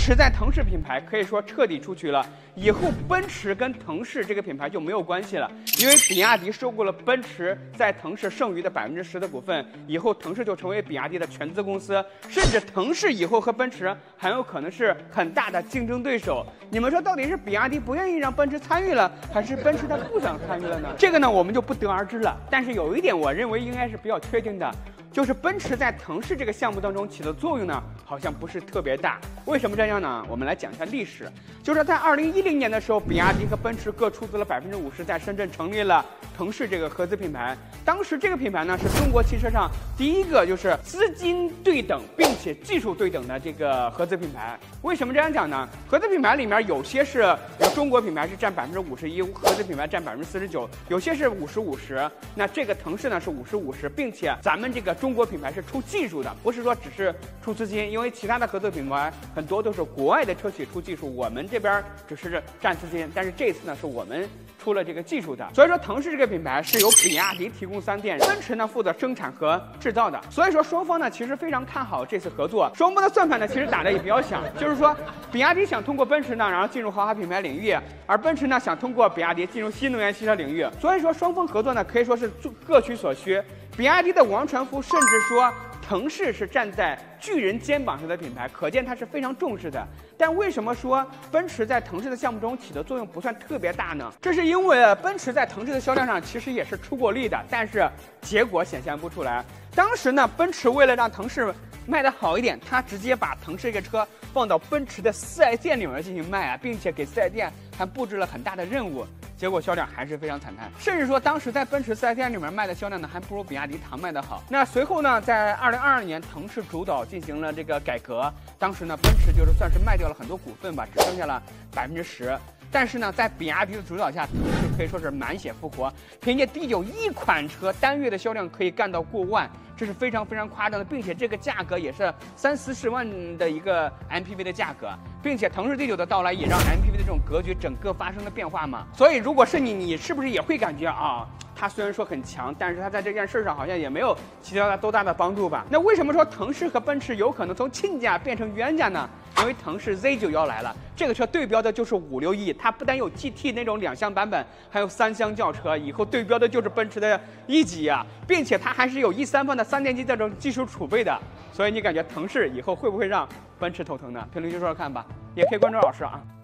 驰在腾势品牌可以说彻底出局了，以后奔驰跟腾势这个品牌就没有关系了，因为比亚迪收购了奔驰在腾势剩余的10%的股份，以后腾势就成为比亚迪的全资公司，甚至腾势以后和奔驰很有可能是很大的竞争对手。你们说到底是比亚迪不愿意让奔驰参与了，还是奔驰他不想参与了呢？这个呢我们就不得而知了。但是有一点我认为应该是比较确定的，就是奔驰在腾势这个项目当中起的作用呢，好像不是特别大。为什么这样呢？我们来讲一下历史。就是在2010年的时候，比亚迪和奔驰各出资了50%，在深圳成立了腾势这个合资品牌。当时这个品牌呢，是中国汽车上第一个就是资金对等并且技术对等的这个合资品牌。为什么这样讲呢？合资品牌里面有些是中国品牌是占51%，合资品牌占49%，有些是50-50。那这个腾势呢是50-50，并且咱们这个中国品牌是出技术的，不是说只是出资金，因为其他的合作品牌很多都是国外的车企出技术，我们这边只是占资金，但是这次呢是我们出了这个技术的。所以说腾势这个品牌是由比亚迪提供3电，奔驰呢负责生产和制造的。所以说双方呢其实非常看好这次合作，双方的算盘呢其实打得也比较响，就是说比亚迪想通过奔驰呢然后进入豪华品牌领域，而奔驰呢想通过比亚迪进入新能源汽车领域。所以说双方合作呢可以说是各取所需。比亚迪的王传福甚至说腾势是站在巨人肩膀上的品牌，可见它是非常重视的。但为什么说奔驰在腾势的项目中起的作用不算特别大呢？这是因为奔驰在腾势的销量上其实也是出过力的，但是结果显现不出来。当时呢，奔驰为了让腾势卖得好一点，他直接把腾势这个车放到奔驰的4S店里面进行卖啊，并且给4S店还布置了很大的任务。结果销量还是非常惨淡，甚至说当时在奔驰4S店里面卖的销量呢，还不如比亚迪唐卖的好。那随后呢，在2022年，腾势主导进行了这个改革，当时呢，奔驰就是算是卖掉了很多股份吧，只剩下了10%。但是呢，在比亚迪的主导下，腾势可以说是满血复活，凭借第9一款车单月的销量可以干到过万，这是非常非常夸张的，并且这个价格也是30-40万的一个 MPV 的价格，并且腾势第9的到来也让 MPV 的这种格局整个发生了变化嘛。所以如果是你是不是也会感觉啊？它虽然说很强，但是它在这件事上好像也没有起到多大的帮助吧？那为什么说腾势和奔驰有可能从亲家变成冤家呢？因为腾势 Z91来了，这个车对标的就是5.6亿，它不但有 GT 那种2厢版本，还有3厢轿车，以后对标的就是奔驰的1级啊，并且它还是有E3放的3电机这种技术储备的。所以你感觉腾势以后会不会让奔驰头疼呢？评论区说说看吧，也可以关注老师啊。